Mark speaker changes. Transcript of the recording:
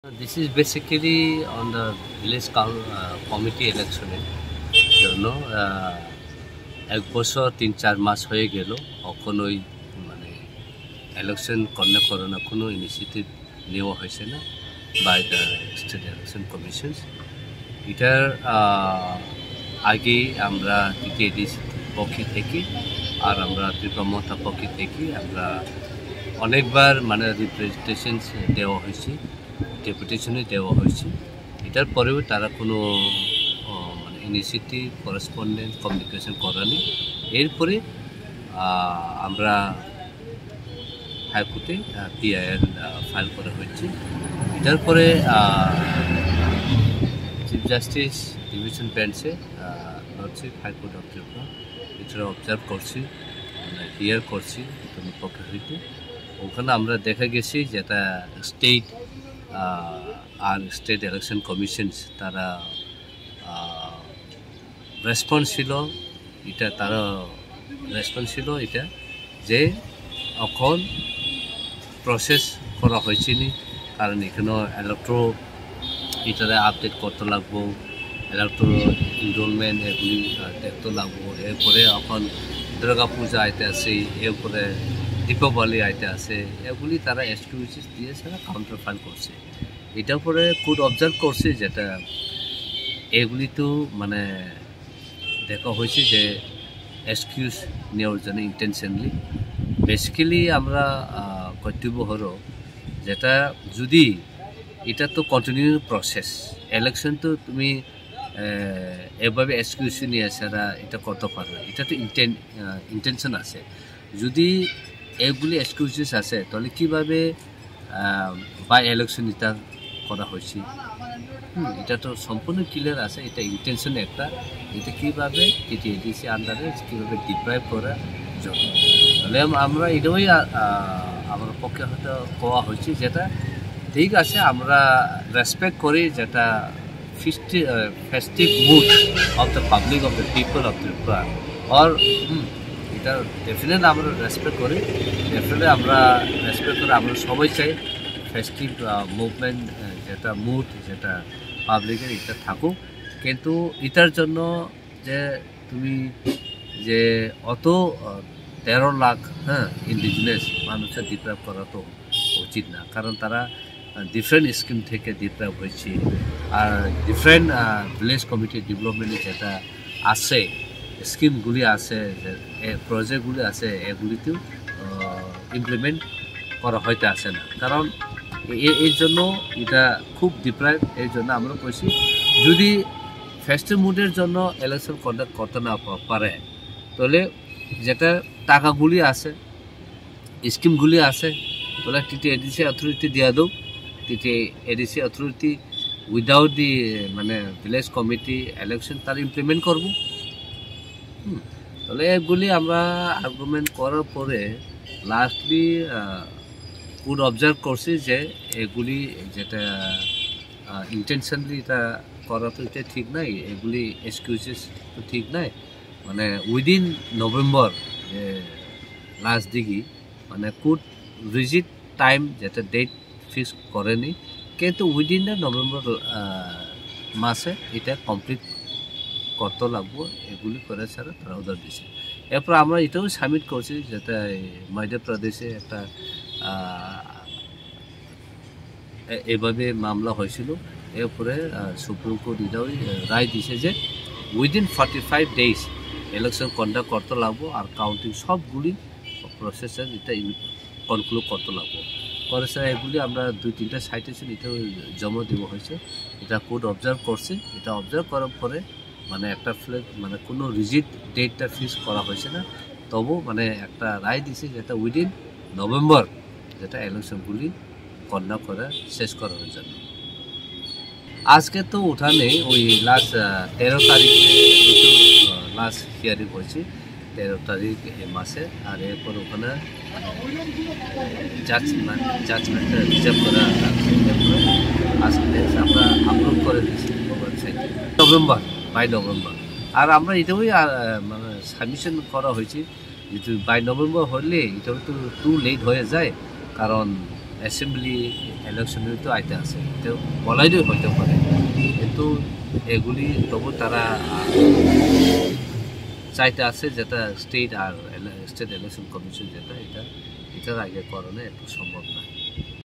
Speaker 1: This is basically on the village committee election. এক বছর ৩-৪ মাস হয়ে গেল কখনোই মানে ইলেকশন করানো কোনো ইনিশিয়েটিভ নেওয়া হয়েছে না by the state election commissions. এটার আগে আমরা টিটিএডিসি পক্ষ থেকে আর আমরা ত্রিপুরা মহাতা পক্ষ থেকে আমরা অনেকবার মানে রিপ্রেজেন্টেশনস দেওয়া হয়েছে, ডেপুটেশনে দেওয়া হয়েছে। এটার পরেও তারা কোনো মানে ইনিশিয়েটিভ করেসপন্ডেন্স কমিউনিকেশন করেনি। এরপরে আমরা হাইকোর্টে পিআইএল ফাইল করা হয়েছে। এটার পরে চিফ জাস্টিস ডিভিশন বেঞ্চে লর্ডশিপ হাইকোর্ট অফ ত্রিপুরা এটা অবজার্ভ করছি, হিয়ার করছি তুমি পক্ষে হইতে। ওখানে আমরা দেখা গেছি যেটা স্টেট আর স্টেট ইলেকশন কমিশনস তারা রেসপন্স ছিল, এটা তারা রেসপন্স ছিল এটা যে এখন প্রসেস করা হয়েছে নি, কারণ এখানে ইলেকট্রো এটারে আপডেট করতে লাগবো, ইলেকট্রো এনরোলমেন্ট এগুলি দেখতে লাগবো। এরপরে এখন দুর্গা পূজা আইতে আছে, এরপরে দীপাবলি আইতে আছে, এগুলি তারা এক্সকিউজেস দিয়ে তারা কাউন্টার ফাইল করছে। এটার পরে কোর্ট অবজার্ভ করছে যেটা এগুলি তো মানে দেখা হয়েছে যে এক্সকিউজ নেওয়ার জন্য ইন্টেনশনলি। বেসিক্যালি আমরা কর্তব্য হলো যেটা যদি এটা তো কন্টিনিউ প্রসেস, ইলেকশন তো তুমি এভাবে এক্সকিউজ নিয়ে সারা এটা করতে পারবে, এটা তো ইন্টেনশন আছে। যদি এগুলি এক্সকিউজেস আছে তাহলে কীভাবে বাই ইলেকশন এটা করা হয়েছে, এটা তো সম্পূর্ণ ক্লিয়ার আছে, এটা ইন্টেনশন একটা। এটা কীভাবে টিটিএডিসি আন্ডারে কীভাবে ডিপ্রাইভ করা জন্য, তাহলে আমরা এটাই আমার পক্ষে হয়তো কোয়া হয়েছে যেটা ঠিক আছে। আমরা রেসপেক্ট করি যেটা festive mood of the public of the people of Tripura, আর এটা ডেফিনেটলি আমরা রেসপেক্ট করি, ডেফিনেটলি আমরা রেসপেক্ট করি। আমরা সবাই চাই ফেস্টিভ মুভমেন্ট যেটা মুড যেটা পাবলিকের এটা থাকুক, কিন্তু এটার জন্য যে তুমি যে অত 13 লাখ ইন্ডিজিনাস মানুষের ডিপ্রাইভ করা তো উচিত না, কারণ তারা ডিফারেন্ট স্কিম থেকে ডিপ্রাইভ হয়েছে। আর ডিফারেন্ট ভিলেজ কমিটি ডেভেলপমেন্টে যেটা আছে স্কিমগুলি আছে, প্রজেক্টগুলি আছে, এগুলিতেও ইমপ্লিমেন্ট করা হয়তো আসে না, কারণ এর জন্য এটা খুব ডিপ্রাইভ। এর জন্য আমরা কইছি যদি ফেস্টিভ মুডের জন্য ইলেকশন কন্ডাক্ট করতে না পারে তাহলে যেটা টাকাগুলি আছে স্কিমগুলি আছে তাহলে টিটিএডিসি অথরিটি দিয়া দেব। টিটিএডিসি অথরিটি উইদাউট দি মানে ভিলেজ কমিটি ইলেকশন তার ইমপ্লিমেন্ট করব। তাহলে এগুলি আমরা আর্গুমেন্ট করার পরে লাস্টলি কোর্ট অবজার্ভ করছি যে এগুলি যেটা ইন্টেনশনলি এটা করা তো এটা ঠিক নাই, এগুলি এক্সকিউজেস তো ঠিক নাই। মানে উইদিন নভেম্বর যে লাস্ট দিকে মানে কোর্ট রিজিট টাইম যেটা ডেট ফিক্স করেনি, কিন্তু উইদিন দ্য নভেম্বর মাসে এটা কমপ্লিট করতে লাগবো, এগুলি করে ছাড়া তারা অর্ডার দিয়েছে। এরপর আমরা এটাও সাবমিট করছি যেটা মধ্যপ্রদেশে একটা এভাবে মামলা হয়েছিল। এরপরে সুপ্রিম কোর্ট এটাও রায় দিয়েছে যে উইদিন 45 ডেজ ইলেকশন কন্ডাক্ট করতে লাগবো, আর কাউন্টিং সবগুলি প্রসেসের এটা কনক্লুড করতে লাগবো। পরে স্যার এগুলি আমরা 2-3টা সাইটেশন এটাও জমা দেওয়া হয়েছে। এটা কোর্ট অবজার্ভ করছে। এটা অবজার্ভ করার পরে মানে একটা মানে কোনো রিজিট ডেটটা ফিক্স করা হয়েছে না, তবু মানে একটা রায় দিছে যেটা উইদিন নভেম্বর যেটা ইলেকশনগুলি কন্ডাক্ট করা শেষ করার জন্য। আজকে তো উঠানে ওই লাস্ট 13 তারিখে লাস্ট হিয়ারিং হয়েছে, 13 তারিখ এই মাসে। আর এরপর ওখানে জাজমেন্টটা রিজার্ভ করা আজকে আমরা আপলোড করে দিয়েছি ওয়েবসাইটে বাই নভেম্বর। আর আমরা এটাও মানে সাবমিশন করা হয়েছে যেহেতু বাই নভেম্বর হলে এটা তো টু লেট হয়ে যায়, কারণ অ্যাসেম্বলি ইলেকশনের তো আইতে আছে, তো বলাই দিয়ে হইতে পারে, কিন্তু এগুলি তবু তারা চাইতে আছে যেটা স্টেট ইলেকশন কমিশন যেটা এটার আগে করানো একটু সম্ভব না।